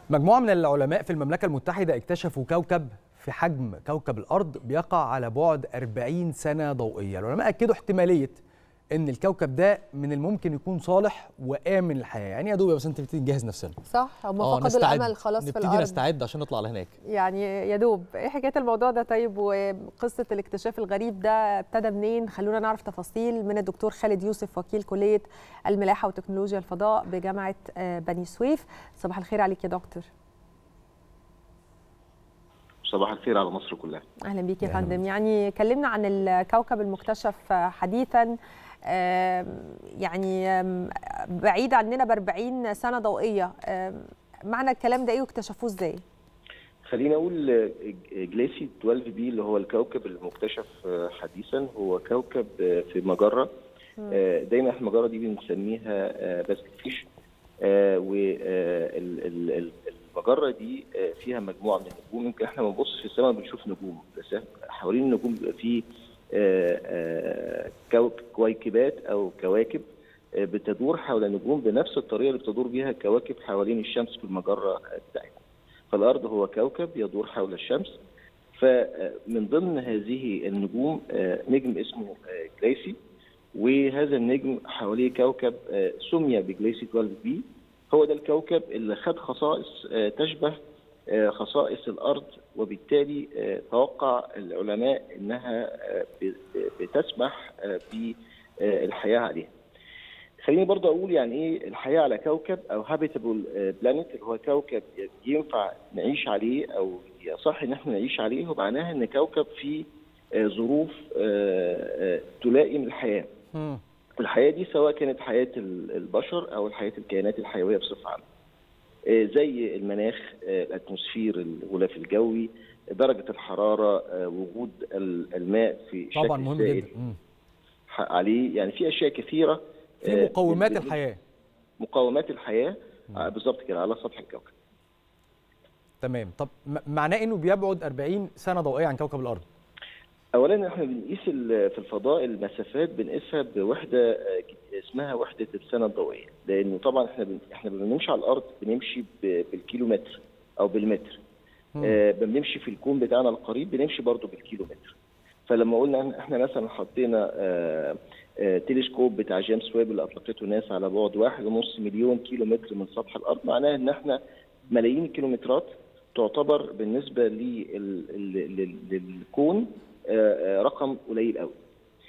مجموعة من العلماء في المملكة المتحدة اكتشفوا كوكب في حجم كوكب الأرض بيقع على بعد 40 سنة ضوئية. العلماء أكدوا احتمالية إن الكوكب ده من الممكن يكون صالح وآمن للحياة. يعني يا دوب بس أنت نبتدي نجهز نفسنا. صح، هم فقدوا الأمل خلاص في الأرض. نبتدي نستعد عشان نطلع لهناك. يعني يا دوب إيه حكاية الموضوع ده طيب، وقصة الاكتشاف الغريب ده ابتدى منين؟ خلونا نعرف تفاصيل من الدكتور خالد يوسف، وكيل كلية الملاحة وتكنولوجيا الفضاء بجامعة بني سويف. صباح الخير عليك يا دكتور. صباح الخير على مصر كلها. اهلا بيك يا فندم. يعني كلمنا عن الكوكب المكتشف حديثا، يعني بعيد عننا ب 40 سنه ضوئيه. معنى الكلام ده ايه واكتشفوه ازاي؟ خلينا اقول جليسي 12 بي اللي هو الكوكب المكتشف حديثا هو كوكب في مجره. دايما المجره دي بنسميها باسكت فيش، المجره دي فيها مجموعه من النجوم. يمكن احنا بنبص في السماء بنشوف نجوم، بس حوالين النجوم بيبقى في كويكبات او كواكب بتدور حول النجوم بنفس الطريقه اللي بتدور بيها الكواكب حوالين الشمس في المجره بتاعتنا. فالارض هو كوكب يدور حول الشمس، فمن ضمن هذه النجوم نجم اسمه جليسي، وهذا النجم حواليه كوكب سمي بجليسي 12 بي. هو ده الكوكب اللي خد خصائص تشبه خصائص الأرض، وبالتالي توقع العلماء أنها بتسمح بالحياة عليها. خليني برضه أقول يعني إيه الحياة على كوكب أو habitable planet، اللي هو كوكب ينفع نعيش عليه أو يصح إن احنا نعيش عليه. ومعناها إن كوكب فيه ظروف تلائم الحياة. الحياة دي سواء كانت حياة البشر أو الحياة الكائنات الحيوية بصفة عامة، زي المناخ، الأتموسفير، الغلاف الجوي، درجة الحرارة، وجود الماء في شكل طبعا مهم جدا عليه. يعني في أشياء كثيرة في مقومات الحياة. مقومات الحياة بالظبط كده على سطح الكوكب. تمام. طب معناه إنه بيبعد 40 سنة ضوئية عن كوكب الأرض؟ اولا احنا بنقيس في الفضاء المسافات بنقيسها بوحده اسمها وحده السنه الضوئيه، لانه طبعا احنا لما بنمشي على الارض بنمشي بالكيلومتر او بالمتر. بنمشي في الكون بتاعنا القريب بنمشي برضه بالكيلومتر. فلما قلنا احنا مثلا حطينا تلسكوب بتاع جيمس ويب اللي اطلقته ناس على بعد 1.5 مليون كيلومتر من سطح الارض، معناه ان احنا ملايين الكيلومترات تعتبر بالنسبه للكون رقم قليل قوي.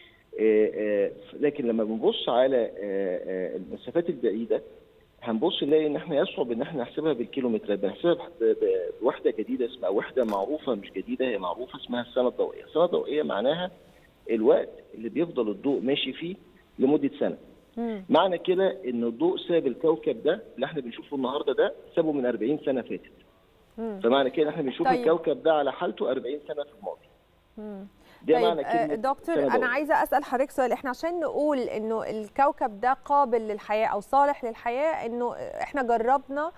لكن لما بنبص على المسافات البعيده هنبص نلاقي ان احنا يصعب ان احنا نحسبها بالكيلومترات، بنحسبها بوحده جديده اسمها وحده معروفه، مش جديده هي معروفه، اسمها السنه الضوئيه. السنه الضوئيه معناها الوقت اللي بيفضل الضوء ماشي فيه لمده سنه. معنى كده ان الضوء ساب الكوكب ده اللي احنا بنشوفه النهارده ده سابه من 40 سنه فاتت. فمعنى كده احنا بنشوف الكوكب ده على حالته 40 سنه في الماضي. طيب دكتور، أنا عايزة أسأل حضرتك سؤال. إحنا عشان نقول إنه الكوكب ده قابل للحياة أو صالح للحياة، إنه إحنا جربنا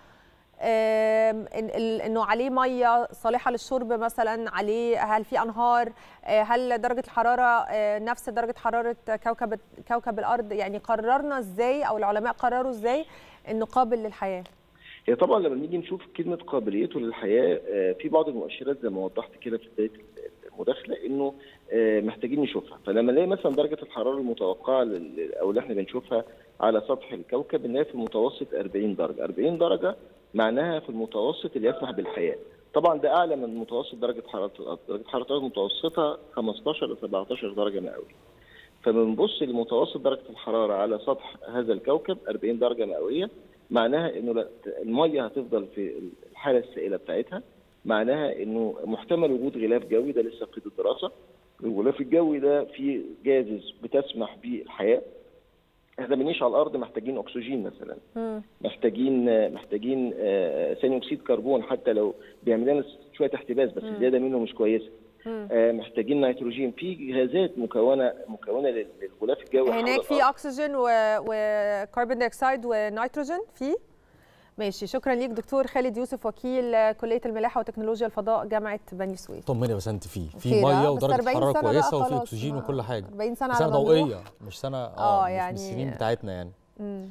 إنه عليه مية صالحة للشرب مثلا، عليه هل في أنهار، هل درجة الحرارة نفس درجة حرارة كوكب الأرض؟ يعني قررنا إزاي أو العلماء قرروا إزاي إنه قابل للحياة؟ هي طبعا لما نيجي نشوف كلمة قابليته للحياة في بعض المؤشرات زي ما وضحت كده في بداية المداخلة انه محتاجين نشوفها. فلما نلاقي مثلا درجة الحرارة المتوقعة او اللي احنا بنشوفها على سطح الكوكب نلاقي في المتوسط 40 درجة. 40 درجة معناها في المتوسط اللي يسمح بالحياة. طبعا ده اعلى من متوسط درجة حرارة الارض. درجة حرارة الارض المتوسطة 15 ل 17 درجة مئوية. فبنبص لمتوسط درجة الحرارة على سطح هذا الكوكب 40 درجة مئوية، معناها انه الميه هتفضل في الحاله السائله بتاعتها. معناها انه محتمل وجود غلاف جوي، ده لسه قيد الدراسه. الغلاف الجوي ده فيه جازز بتسمح بالحياه. احنا بنعيش على الارض محتاجين اكسجين مثلا، محتاجين ثاني اكسيد كربون حتى لو بيعمل لنا شويه احتباس بس زياده منه مش كويسه. محتاجين نيتروجين، في غازات مكونه للغلاف الجوي. هناك في اكسجين وكربون دايوكسيد ونيتروجين فيه. ماشي، شكرا ليك دكتور خالد يوسف، وكيل كليه الملاحه وتكنولوجيا الفضاء جامعه بني سويف. طمني بس انت في ميه ودرجه حراره كويسه وفي اكسجين وكل حاجه. 40 سنه سنه ضوئيه مش سنه يعني مش السنين بتاعتنا يعني.